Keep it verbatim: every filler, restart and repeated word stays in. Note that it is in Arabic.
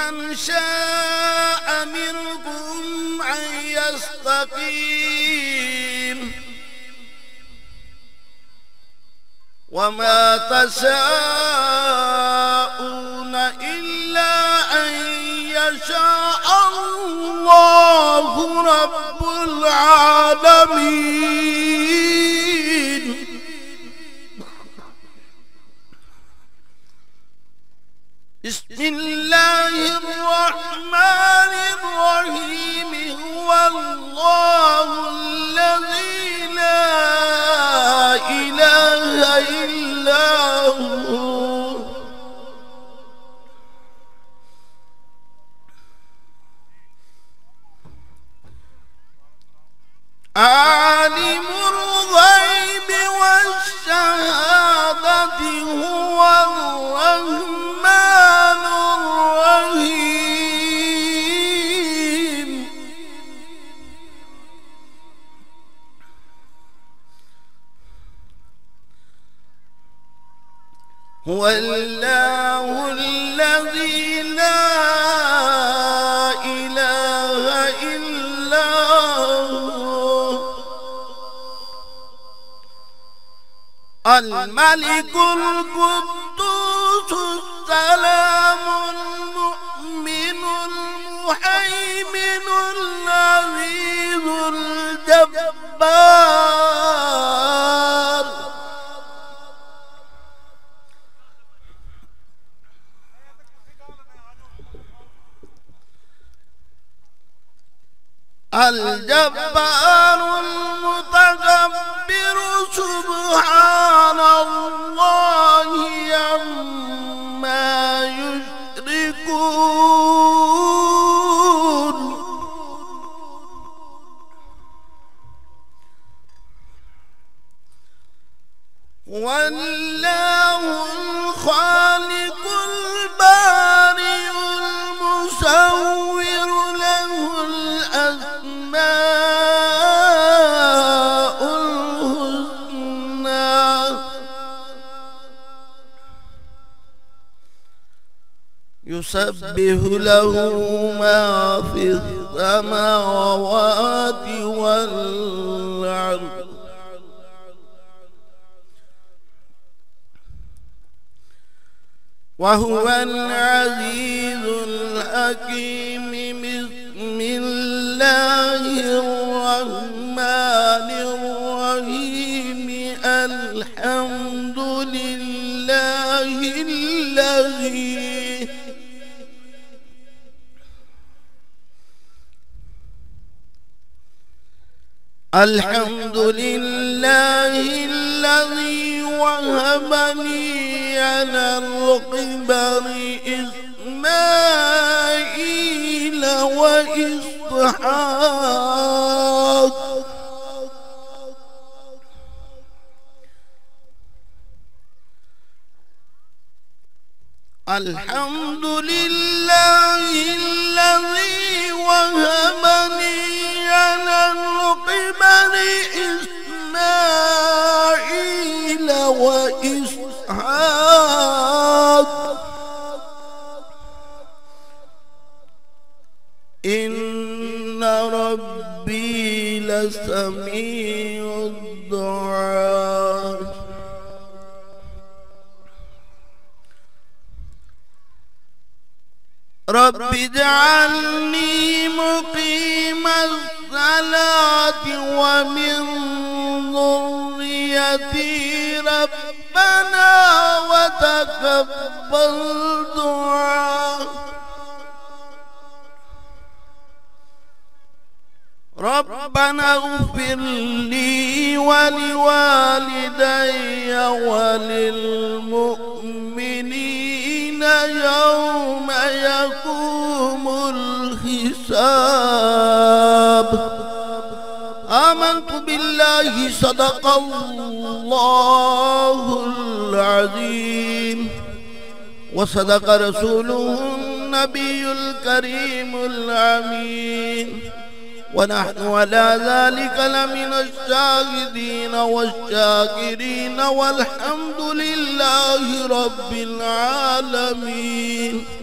لمن شاء منكم أن يستقيم وما تشاءون إلا أن يشاء الله رب العالمين. بسم الله الرحمن الرحيم. هو الله الذي لا إله إلا هو عالم الغيب والشهادة هو الرحمن الرحيم. هو الله الذي لا إله إلا هو الملك القدوس السلام المؤمن المهيمن العزيز الجبار الجبار المتكبر سبحان الله عما يشركون. هو الله الخالق البارئ المصور له الأسماء الحسنى يسبح له ما في السماوات والأرض وهو العزيز الحكيم. بسم الله الرحمن الرحيم. الحمد لله الذي الحمد لله الذي وهب لي على الكبر إسماعيل وإسحاق الحمد لله الذي وهب لي على الكبر إسماعيل وإسحاق إن ربي لسميع الدعاء. رب اجعلني مقيم الصلاة ومن ذريتي ربنا وتقبل دعاء. ربنا اغفر لي ولوالدي وللمؤمنين يوم يقوم الحساب. آمنت بالله صدق الله العظيم وصدق رسوله النبي الكريم الأمين ونحن على ذلك لمن الشاهدين والشاكرين والحمد لله رب العالمين.